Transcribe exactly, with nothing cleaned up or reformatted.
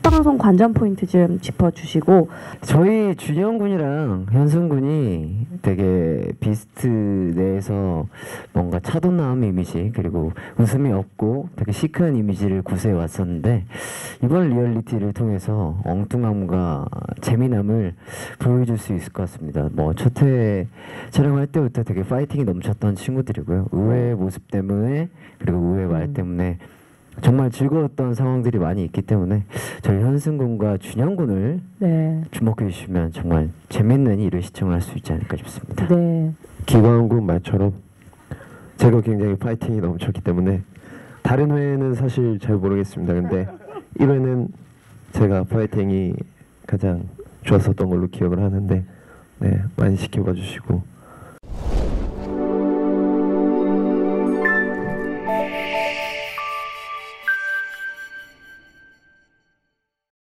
첫 방송 관전 포인트 좀 짚어주시고. 저희 준영 군이랑 현승 군이 되게 비스트 내에서 뭔가 차도남 이미지 그리고 웃음이 없고 되게 시크한 이미지를 구사해 왔었는데 이번 리얼리티를 통해서 엉뚱함과 재미남을 보여줄 수 있을 것 같습니다. 뭐 첫 회 촬영할 때부터 되게 파이팅이 넘쳤던 친구들이고요. 의외의 모습 때문에 그리고 의외의 말 때문에 정말 즐거웠던 상황들이 많이 있기 때문에 저희 현승 군과 준영 군을 네. 주목해 주시면 정말 재밌는 일을 시청할 수 있지 않을까 싶습니다. 네. 기광 군 말처럼 제가 굉장히 파이팅이 넘쳤기 때문에 다른 회는 사실 잘 모르겠습니다. 근데 일 회는 제가 파이팅이 가장 좋았었던 걸로 기억을 하는데 네, 많이 지켜봐 주시고